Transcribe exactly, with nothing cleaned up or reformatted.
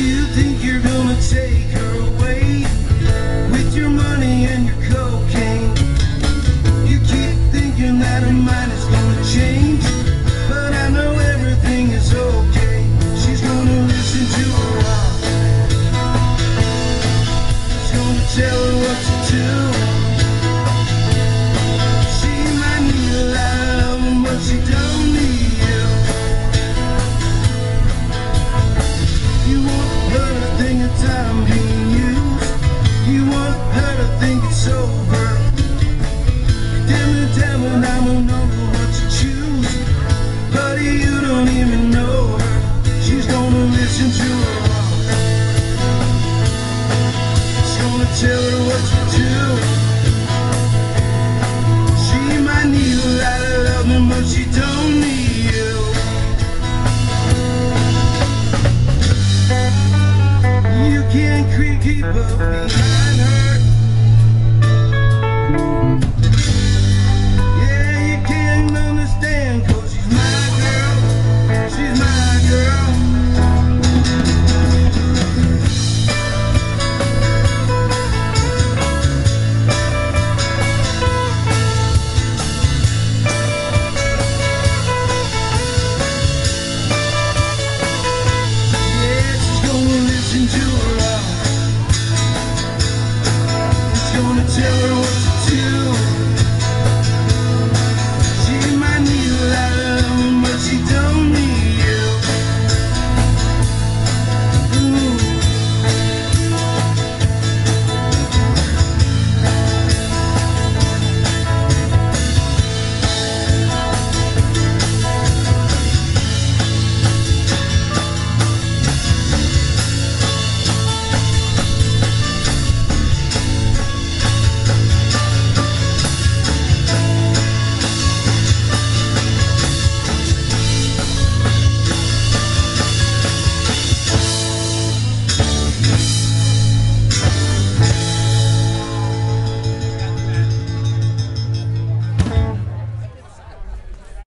You think you're gonna take her away with your money and your cocaine. You keep thinking that her mind is gonna change, but I know everything is okay. She's gonna listen to her heart. She's gonna tell her what to do. She might need a lot of loving, but she don't need you. You want her to think of time being used. You want her to think it's over. Damn the devil, I don't know what to choose. Buddy, you don't even know her. She's gonna listen to her heart. She's gonna tell her what to do. She might need a lot of loving, but she don't need you. You can't keep up behind her. Yeah, you can't understand, 'cause she's my girl. She's my girl. Yeah, she's gonna listen to her heart. It's gonna tell her